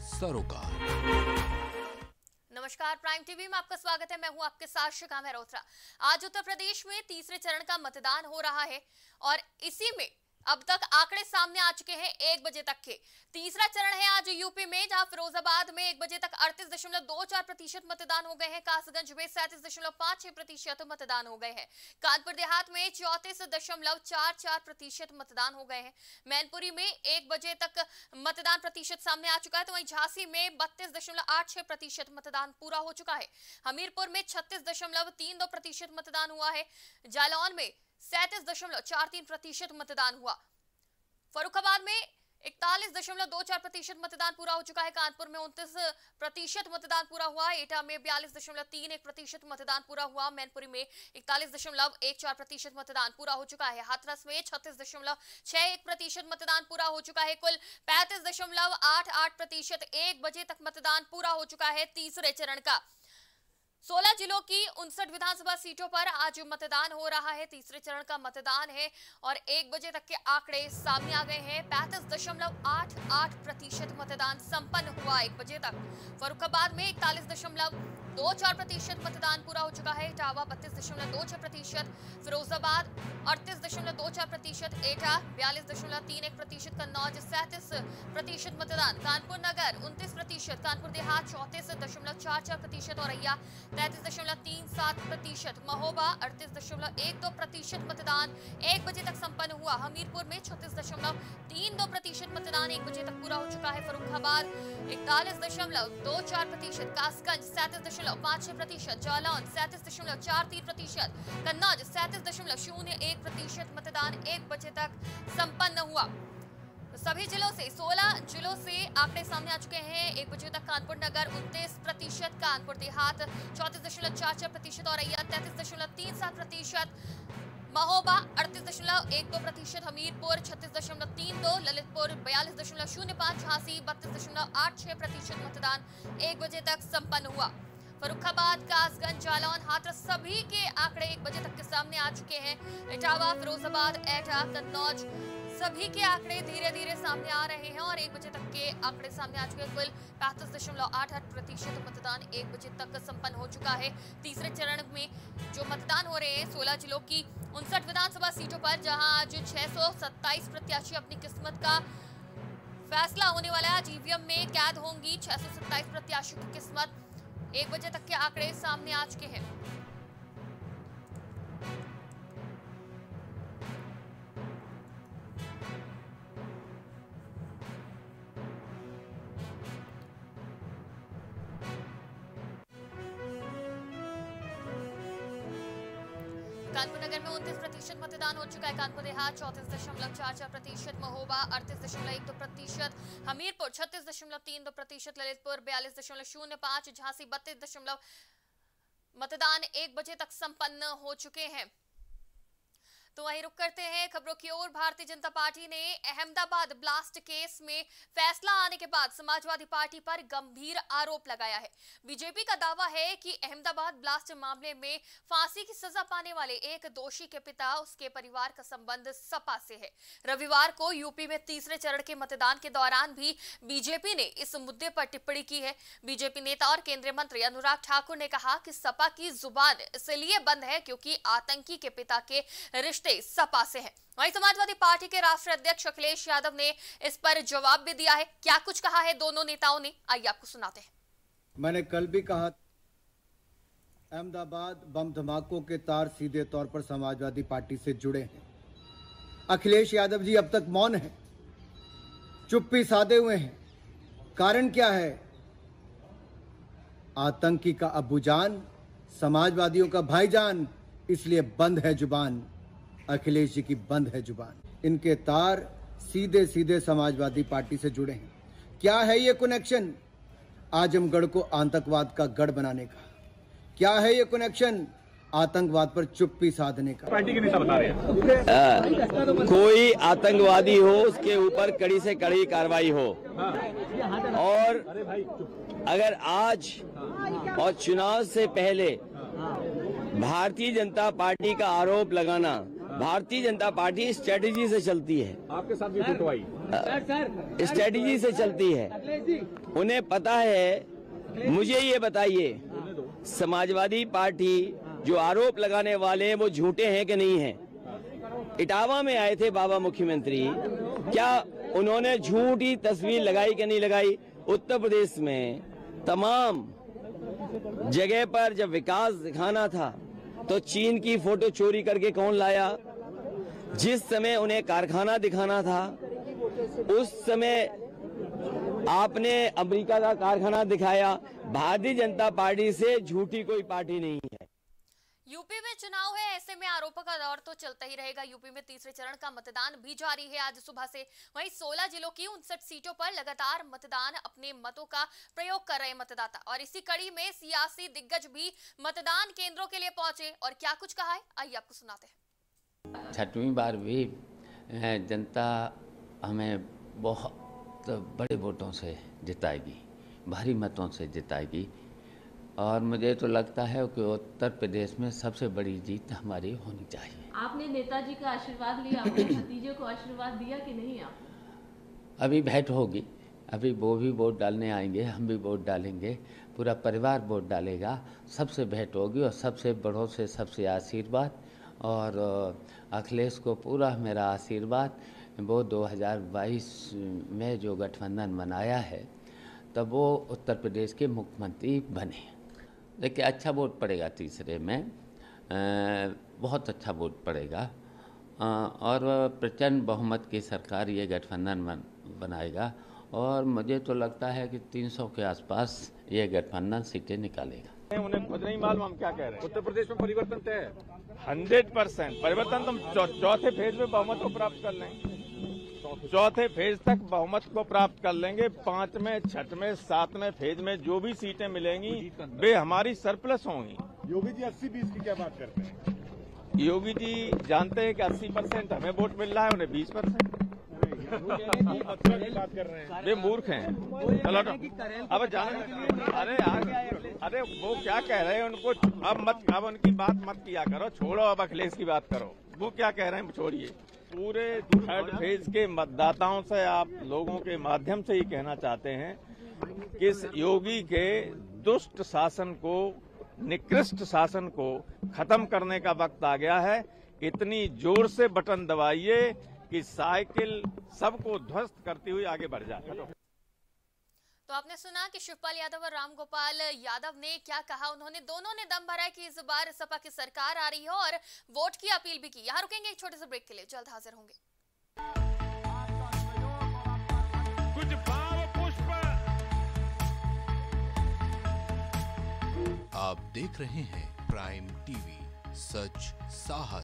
सरोकार। नमस्कार, prime TV में आपका स्वागत है। मैं हूं आपके साथ शिखा मेहरोत्रा। आज उत्तर प्रदेश में तीसरे चरण का मतदान हो रहा है और इसी में अब तक आंकड़े सामने आ चुके हैं 1 बजे तक के। तीसरा चरण है आज यूपी में, जहां फिरोजाबाद में 1 बजे तक 38.24% मतदान हो गए हैं। कासगंज में 37.56% मतदान हो गए हैं। कानपुर देहात में 34.44% मतदान हो गए हैं। मैनपुरी में 1 बजे तक मतदान प्रतिशत सामने आ चुका है, तो वहीं झांसी में 32.86% मतदान पूरा हो चुका है। हमीरपुर में 36.32% मतदान हुआ है। जालौन में 37.43% मतदान हुआ। फर्रुखाबाद में 41.24% मतदान पूरा हो चुका है। कानपुर में 29% मतदान पूरा हुआ। एटा में 42.31% मतदान पूरा हुआ। मैनपुरी में 41.14% मतदान पूरा हो चुका है। हाथरस में 36.61% मतदान पूरा हो चुका है। कुल 35.88% 1 बजे तक मतदान पूरा हो चुका है तीसरे चरण का। 16 जिलों की 59 विधानसभा सीटों पर आज मतदान हो रहा है। तीसरे चरण का मतदान है और 1 बजे तक के आंकड़े सामने आ गए हैं। 35.88% मतदान संपन्न हुआ 1 बजे तक। फर्रुखाबाद में 41.24% मतदान पूरा हो चुका है। इटावा 32.26%, फिरोजाबाद 38.24%, एटा 42.31%, कन्नौज 37% मतदान, कानपुर नगर 29%, कानपुर देहात 34.44% और औरैया 33.37%, महोबा 38.12% मतदान 1 बजे तक संपन्न हुआ। हमीरपुर में 36.32% मतदान 1 बजे तक पूरा हो चुका है। फर्रुखाबाद 41.24%, कासगंज 37.56%, जालौन 37.43%, कन्नौज 37.01% मतदान 1 बजे तक संपन्न हुआ। सभी जिलों से 16 जिलों से आंकड़े सामने आ चुके हैं 1 बजे तक। कानपुर नगर 29%, कानपुर देहात 34.44% और औरैया 33.37%, महोबा 38.12%, हमीरपुर 36.32%, ललितपुर 42.05%, झांसी 32.86% मतदान 1 बजे तक संपन्न हुआ। फर्रुखाबाद, कासगंज, जालौन, हाथरस सभी के आंकड़े 1 बजे तक के सामने आ चुके हैं। इटावा, फिरोजाबाद, एटा, कन्नौज सभी के आंकड़े धीरे धीरे सामने आ रहे हैं और 1 बजे तक के आंकड़े सामने आ चुके हैं। कुल 35.88% मतदान 1 बजे तक संपन्न हो चुका है। तीसरे चरण में जो मतदान हो रहे हैं 16 जिलों की 59 विधानसभा सीटों पर, जहां आज 627 प्रत्याशी अपनी किस्मत का फैसला होने वाला है। आज ईवीएम में कैद होंगी 627 प्रत्याशियों की किस्मत। 1 बजे तक के आंकड़े सामने आ चुके हैं। कानपुर नगर में 29% मतदान हो चुका है। कानपुर देहात 34.44%, महोबा 38.12%, हमीरपुर 36.32%, ललितपुर 42.05%, झांसी 32 मतदान 1 बजे तक संपन्न हो चुके हैं। तो वहीं रुक करते हैं खबरों की ओर। भारतीय जनता पार्टी ने अहमदाबाद ब्लास्ट केस में फैसला आने के बाद समाजवादी पार्टी पर गंभीर आरोप लगाया है। बीजेपी का दावा है कि अहमदाबाद ब्लास्ट मामले में फांसी की सजा पाने वाले एक दोषी के पिता, उसके परिवार का संबंध सपा से है। रविवार को यूपी में तीसरे चरण के मतदान के दौरान भी बीजेपी ने इस मुद्दे पर टिप्पणी की है। बीजेपी नेता और केंद्रीय मंत्री अनुराग ठाकुर ने कहा कि सपा की जुबान इसलिए बंद है क्योंकि आतंकी के पिता के रिश्ते सपा से है। वहीं समाजवादी पार्टी के राष्ट्रीय अध्यक्ष अखिलेश यादव ने इस पर जवाब भी दिया है। क्या कुछ कहा है दोनों नेताओं ने, आइए आपको सुनाते हैं। मैंने कल भी कहा, अहमदाबाद बम धमाकों के तार सीधे तौर पर समाजवादी पार्टी से जुड़े हैं। अखिलेश यादव जी अब तक मौन हैं, चुप्पी साधे हुए हैं। कारण क्या है? आतंकी का अब्बूजान, समाजवादियों का भाईजान, इसलिए बंद है जुबान। अखिलेश जी की बंद है जुबान। इनके तार सीधे सीधे समाजवादी पार्टी से जुड़े हैं। क्या है ये कनेक्शन? आजमगढ़ को आतंकवाद का गढ़ बनाने का। क्या है ये कनेक्शन? आतंकवाद पर चुप्पी साधने का। पार्टी के नेता बता रहे हैं कोई आतंकवादी हो उसके ऊपर कड़ी से कड़ी कार्रवाई हो। और अगर आज और चुनाव से पहले भारतीय जनता पार्टी का आरोप लगाना भारतीय जनता पार्टी स्ट्रेटेजी से चलती है। आपके साथ भी फुटवाई स्ट्रेटेजी से चलती है। उन्हें पता है। मुझे ये बताइए, समाजवादी पार्टी जो आरोप लगाने वाले हैं वो झूठे हैं कि नहीं हैं? इटावा में आए थे बाबा मुख्यमंत्री, क्या उन्होंने झूठी तस्वीर लगाई कि नहीं लगाई? उत्तर प्रदेश में तमाम जगह पर जब विकास दिखाना था तो चीन की फोटो चोरी करके कौन लाया? जिस समय उन्हें कारखाना दिखाना था उस समय आपने अमेरिका का कारखाना दिखाया। भारतीय जनता पार्टी से झूठी कोई पार्टी नहीं है। यूपी में चुनाव है, ऐसे में आरोपों का दौर तो चलता ही रहेगा। यूपी में तीसरे चरण का मतदान भी जारी है आज सुबह से। वहीं 16 जिलों की 59 सीटों पर लगातार मतदान अपने मतों का प्रयोग कर रहे मतदाता, और इसी कड़ी में सियासी दिग्गज भी मतदान केंद्रों के लिए पहुंचे और क्या कुछ कहा है, आइए आपको सुनाते हैं। छठवीं बार भी जनता हमें बहुत बड़े वोटों से जिताएगी, भारी मतों से जिताएगी, और मुझे तो लगता है कि उत्तर प्रदेश में सबसे बड़ी जीत हमारी होनी चाहिए। आपने नेताजी का आशीर्वाद लिया, अपने भतीजे को आशीर्वाद दिया कि नहीं? आप अभी भेंट होगी, अभी वो भी वोट डालने आएंगे, हम भी वोट डालेंगे, पूरा परिवार वोट डालेगा, सबसे भेंट होगी और सबसे बड़ों से सबसे आशीर्वाद। और अखिलेश को पूरा मेरा आशीर्वाद। वो 2022 में जो गठबंधन बनाया है तब वो उत्तर प्रदेश के मुख्यमंत्री बने। देखिए, अच्छा वोट पड़ेगा तीसरे में, बहुत अच्छा वोट पड़ेगा, और प्रचंड बहुमत की सरकार ये गठबंधन बनाएगा, और मुझे तो लगता है कि 300 के आसपास ये गठबंधन सीटें निकालेगा। उन्हें खुद नहीं मालूम हम क्या कह रहे हैं। उत्तर प्रदेश में परिवर्तन तय है 100% परिवर्तन। तुम चौथे फेज में बहुमत को प्राप्त कर लेंगे, चौथे फेज तक बहुमत को प्राप्त कर लेंगे। 5वें, 6वें, 7वें फेज में जो भी सीटें मिलेंगी वे हमारी सरप्लस होंगी। योगी जी 80-20 की क्या बात करते हैं? योगी जी जानते हैं कि 80% हमें वोट मिल रहा है, उन्हें 20%। बात कर रहे हैं, वे मूर्ख हैं। चलो अब जाने के लिए अरे वो क्या कह रहे हैं उनको अब उनकी बात मत किया करो, छोड़ो, अब अखिलेश की बात करो। वो क्या कह रहे हैं छोड़िए। पूरे थर्ड फेज के मतदाताओं से आप लोगों के माध्यम से ही कहना चाहते हैं कि इस योगी के दुष्ट शासन को, निकृष्ट शासन को खत्म करने का वक्त आ गया है। इतनी जोर से बटन दबाइए कि साइकिल सबको ध्वस्त करती हुई आगे बढ़ जाए। तो आपने सुना कि शिवपाल यादव और रामगोपाल यादव ने क्या कहा। उन्होंने दोनों ने दम भरा है कि इस बार सपा की सरकार आ रही है और वोट की अपील भी की। यहाँ रुकेंगे एक छोटे से ब्रेक के लिए, जल्द हाजिर होंगे। कुछ भाव पुष्प। आप देख रहे हैं प्राइम टीवी, सच साहस